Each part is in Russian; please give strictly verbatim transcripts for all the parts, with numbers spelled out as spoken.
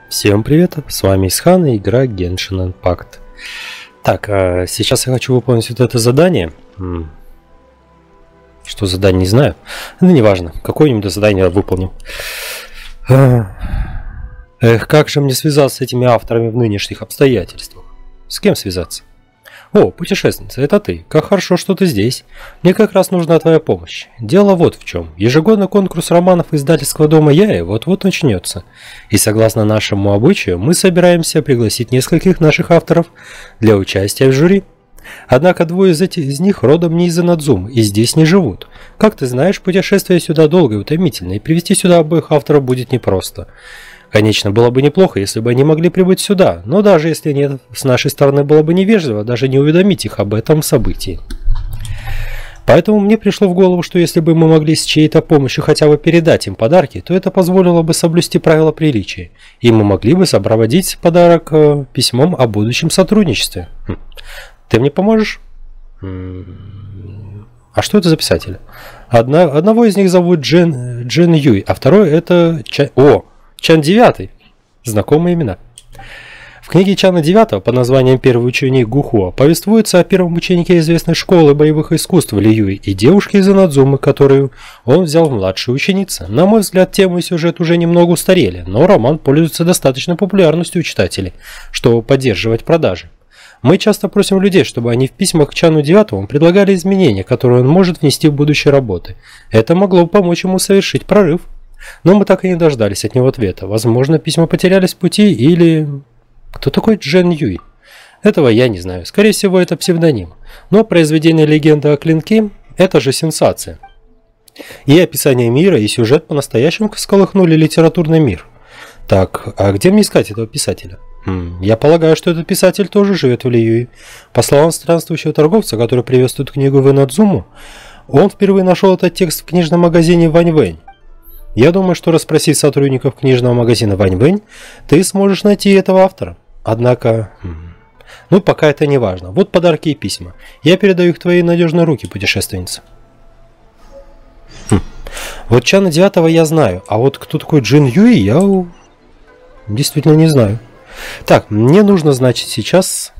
Всем привет, с вами Исхан и игра Genshin Impact. Так, а сейчас я хочу выполнить вот это задание. Что задание, не знаю. Ну, неважно, какое-нибудь задание выполним. Эх, как же мне связаться с этими авторами в нынешних обстоятельствах? С кем связаться? О, путешественница, это ты. Как хорошо, что ты здесь. Мне как раз нужна твоя помощь. Дело вот в чем. Ежегодный конкурс романов издательского дома Яи вот-вот начнется. И согласно нашему обычаю, мы собираемся пригласить нескольких наших авторов для участия в жюри. Однако двое из этих из них родом не из Инадзумы и здесь не живут. Как ты знаешь, путешествие сюда долгое и утомительное, и привести сюда обоих авторов будет непросто. Конечно, было бы неплохо, если бы они могли прибыть сюда, но даже если нет, с нашей стороны было бы невежливо даже не уведомить их об этом событии. Поэтому мне пришло в голову, что если бы мы могли с чьей-то помощью хотя бы передать им подарки, то это позволило бы соблюсти правила приличия, и мы могли бы сопроводить подарок э, письмом о будущем сотрудничестве. Хм. Ты мне поможешь? А что это за писатель? Одна, одного из них зовут Джен, Джен Юй, а второй это... Ча... О! Чан девятый. Знакомые имена. В книге Чана девятого под названием «Первый ученик Гухуа» повествуется о первом ученике известной школы боевых искусств Ли Юй и девушке из Инадзумы, которую он взял в младшую ученицу. На мой взгляд, тема и сюжет уже немного устарели, но роман пользуется достаточной популярностью у читателей, чтобы поддерживать продажи. Мы часто просим людей, чтобы они в письмах к Чану девятому предлагали изменения, которые он может внести в будущие работы. Это могло бы помочь ему совершить прорыв. Но мы так и не дождались от него ответа. Возможно, письма потерялись в пути или... Кто такой Джен Юй? Этого я не знаю. Скорее всего, это псевдоним. Но произведение «Легенда о клинке» – это же сенсация. И описание мира, и сюжет по-настоящему всколыхнули литературный мир. Так, а где мне искать этого писателя? Хм, я полагаю, что этот писатель тоже живет в Ли Юй. По словам странствующего торговца, который привез эту книгу в Инадзуму, он впервые нашел этот текст в книжном магазине Вань Вэнь. Я думаю, что расспросив сотрудников книжного магазина Вань Вэнь, ты сможешь найти этого автора. Однако, ну пока это не важно. Вот подарки и письма. Я передаю их в твои надежные руки, путешественница. Хм. Вот Чана девятого я знаю, а вот кто такой Джин Юй, я действительно не знаю. Так, мне нужно, значит, сейчас...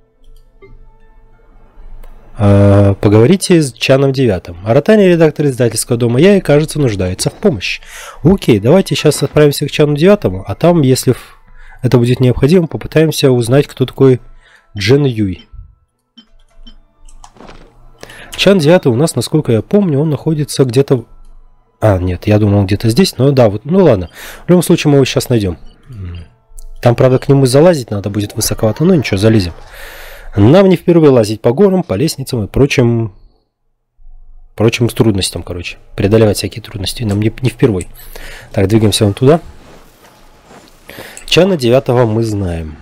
Поговорите с Чаном девятым. Аратани, редактор издательского дома Яи, кажется, нуждается в помощи. Окей, давайте сейчас отправимся к Чану девятому, а там, если это будет необходимо, попытаемся узнать, кто такой Джен Юй. Чан девятый у нас, насколько я помню, он находится где-то... А, нет, я думал, он где-то здесь, но да, вот, ну ладно. В любом случае, мы его сейчас найдем. Там, правда, к нему залазить надо будет высоковато, но ничего, залезем. Нам не впервые лазить по горам, по лестницам и прочим, прочим трудностям, короче. Преодолевать всякие трудности нам не, не впервые. Так, двигаемся вон туда. Чана девятого мы знаем.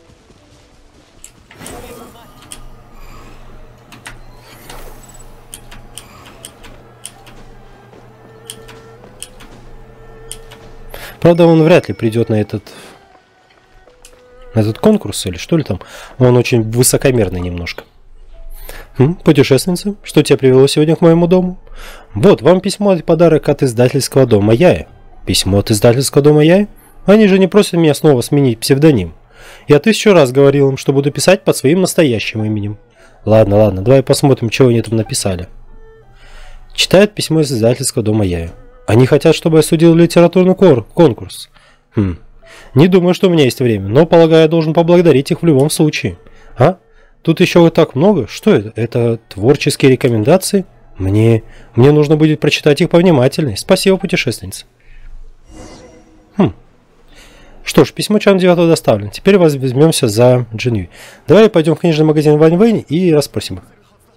Правда, он вряд ли придет на этот... На этот конкурс или что ли там? Он очень высокомерный немножко. Хм, путешественница, что тебя привело сегодня к моему дому? Вот, вам письмо и подарок от издательского дома Яи. Письмо от издательского дома Яи? Они же не просят меня снова сменить псевдоним. Я тысячу раз говорил им, что буду писать под своим настоящим именем. Ладно, ладно, давай посмотрим, чего они там написали. Читает письмо из издательского дома Яи. Они хотят, чтобы я судил литературный конкурс. Хм. Не думаю, что у меня есть время, но, полагаю, я должен поблагодарить их в любом случае. А? Тут еще вот так много? Что это? Это творческие рекомендации? Мне, мне нужно будет прочитать их повнимательнее. Спасибо, путешественница. Хм. Что ж, письмо Чана девятого доставлено. Теперь возьмемся за Джин Юй. Давай пойдем в книжный магазин Вань Вэнь и расспросим их.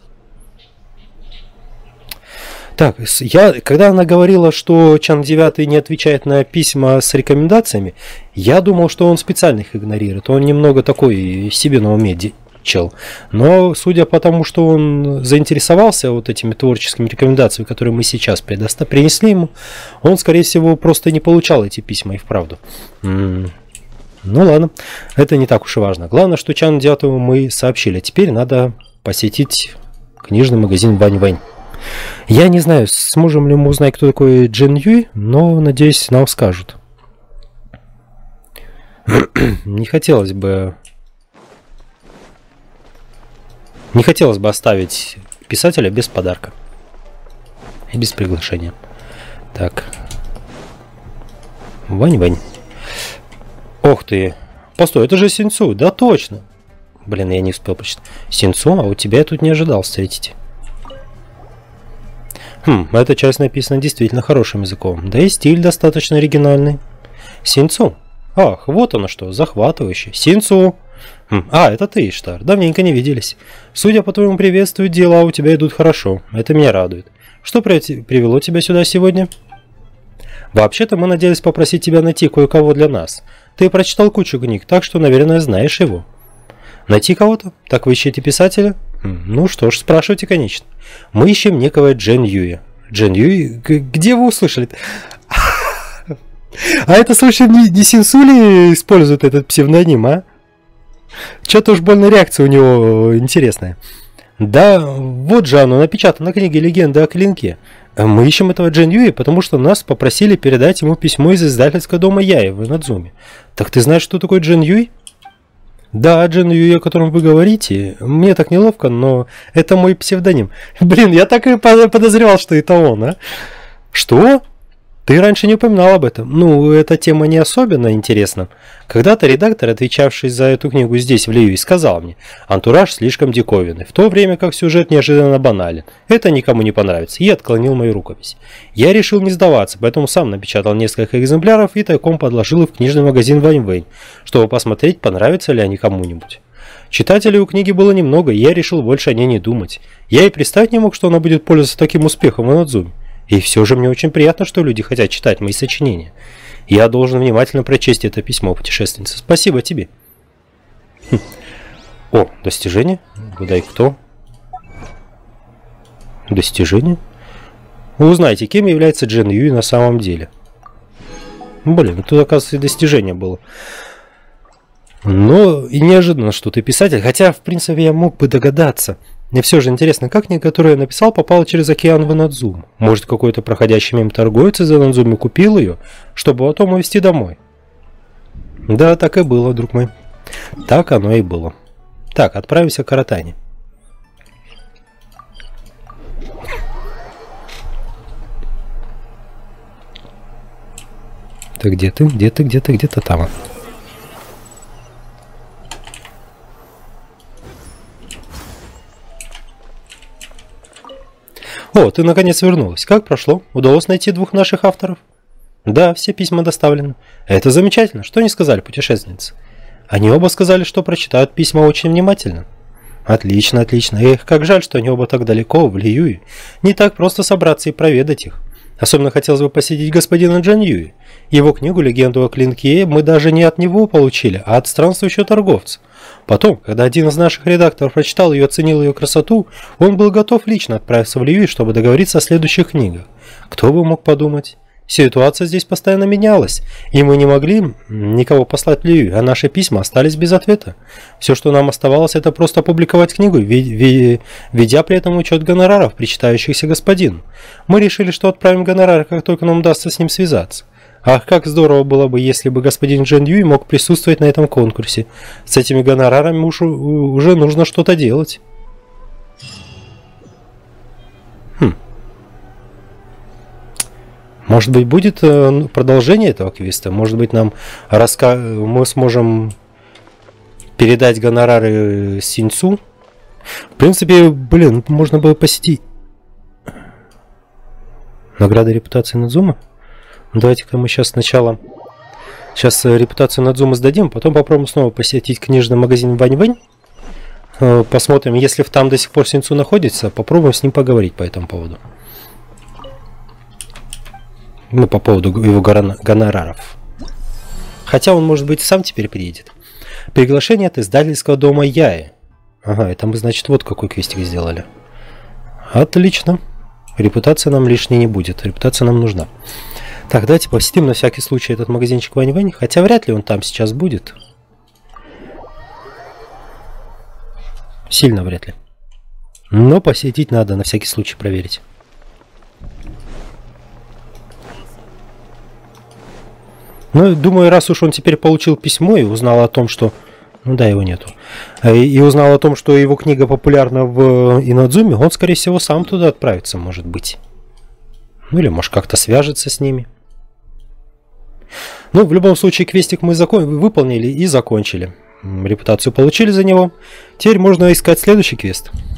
Так, я, когда она говорила, что Чан девятый не отвечает на письма с рекомендациями, я думал, что он специально их игнорирует. Он немного такой себе на уме чел. Но, судя по тому, что он заинтересовался вот этими творческими рекомендациями, которые мы сейчас предоста- принесли ему, он, скорее всего, просто не получал эти письма и вправду. М-м- ну ладно, это не так уж и важно. Главное, что Чану девятому мы сообщили. Теперь надо посетить книжный магазин Вань Вэнь. Я не знаю, сможем ли мы узнать, кто такой Джен Юй, но, надеюсь, нам скажут. Не хотелось бы... Не хотелось бы оставить писателя без подарка. И без приглашения. Так. Вань-вань. Ох ты. Постой, это же Синцу. Да точно. Блин, я не успел прочитать. Синцу, а у тебя я тут не ожидал встретить. Хм, эта часть написана действительно хорошим языком. Да и стиль достаточно оригинальный. Синцу. Ах, вот оно что, захватывающе. Синцу. Хм, а, это ты, Иштар. Давненько не виделись. Судя по твоему приветствию, дела у тебя идут хорошо. Это меня радует. Что привело тебя сюда сегодня? Вообще-то мы надеялись попросить тебя найти кое-кого для нас. Ты прочитал кучу книг, так что, наверное, знаешь его. Найти кого-то? Так вы ищете писателя? Ну что ж, спрашивайте, конечно. Мы ищем некого Джен Юя. Джен Юй? Где вы услышали? А это, слушай, не, не Синцу ли использует этот псевдоним, а? Что-то уж больно реакция у него интересная. Да, вот же оно напечатано на книге «Легенда о клинке». Мы ищем этого Джен Юи, потому что нас попросили передать ему письмо из издательского дома Яи в Инадзуме. Так ты знаешь, что такое Джен Юй? Да, Джен Юи, о котором вы говорите. Мне так неловко, но это мой псевдоним. Блин, я так и подозревал, что это он, а? Что? Ты раньше не упоминал об этом. Ну, эта тема не особенно интересна. Когда-то редактор, отвечавший за эту книгу здесь, в Лиюи, сказал мне: антураж слишком диковинный, в то время как сюжет неожиданно банален. Это никому не понравится, и отклонил мою рукопись. Я решил не сдаваться, поэтому сам напечатал несколько экземпляров и тайком подложил их в книжный магазин Вань-Вэнь, чтобы посмотреть, понравится ли они кому-нибудь. Читателей у книги было немного, и я решил больше о ней не думать. Я и представить не мог, что она будет пользоваться таким успехом в Инадзуме. И все же мне очень приятно, что люди хотят читать мои сочинения. Я должен внимательно прочесть это письмо, путешественница. Спасибо тебе. Хм. О, достижение? Угадай, кто? Достижение? Вы узнаете, кем является Джен Юи на самом деле. Блин, тут, оказывается, и достижение было. Но и неожиданно, что ты писатель. Хотя, в принципе, я мог бы догадаться. Мне все же интересно, как книга, которую я написал, попала через океан в Инадзуму. Может, какой-то проходящий мимо торговец из Инадзумы купил ее, чтобы потом увезти домой? Да, так и было, друг мой. Так оно и было. Так, отправимся к Аратане. Ты где ты? Где ты? Где ты? Где-то там. О, ты наконец вернулась. Как прошло? Удалось найти двух наших авторов? Да, все письма доставлены. Это замечательно. Что они сказали, путешественницы? Они оба сказали, что прочитают письма очень внимательно. Отлично, отлично. Эх, как жаль, что они оба так далеко, в Лиюи. Не так просто собраться и проведать их. Особенно хотелось бы посетить господина Джен Юи. Его книгу «Легенду о клинке» мы даже не от него получили, а от странствующего торговца. Потом, когда один из наших редакторов прочитал ее и оценил ее красоту, он был готов лично отправиться в Лиюи, чтобы договориться о следующих книгах. Кто бы мог подумать? Ситуация здесь постоянно менялась, и мы не могли никого послать в Лиюи, а наши письма остались без ответа. Все, что нам оставалось, это просто опубликовать книгу, ведя при этом учет гонораров, причитающихся господину. Мы решили, что отправим гонорары, как только нам удастся с ним связаться. Ах, как здорово было бы, если бы господин Джен Юи мог присутствовать на этом конкурсе. С этими гонорарами уж, уже нужно что-то делать. Хм. Может быть, будет продолжение этого квеста? Может быть, нам раска... мы сможем передать гонорары Синцу? В принципе, блин, можно было посетить. Награда репутации Инадзумы? Давайте-ка мы сейчас сначала сейчас репутацию Инадзумы сдадим, потом попробуем снова посетить книжный магазин Вань-Вэнь. Посмотрим, если там до сих пор Синцу находится, попробуем с ним поговорить по этому поводу. Ну, по поводу его гонораров. Хотя он, может быть, сам теперь приедет. Приглашение от издательского дома Яи. Ага, это мы, значит, вот какой квестик сделали. Отлично. Репутация нам лишней не будет. Репутация нам нужна. Так, давайте посетим на всякий случай этот магазинчик Вань-Вэнь, хотя вряд ли он там сейчас будет. Сильно вряд ли. Но посетить надо, на всякий случай проверить. Ну, думаю, раз уж он теперь получил письмо и узнал о том, что... Ну да, его нету. И, и узнал о том, что его книга популярна в Инодзуме, он, скорее всего, сам туда отправится, может быть. Ну или, может, как-то свяжется с ними. Ну, в любом случае, квестик мы закон... выполнили и закончили. Репутацию получили за него. Теперь можно искать следующий квест.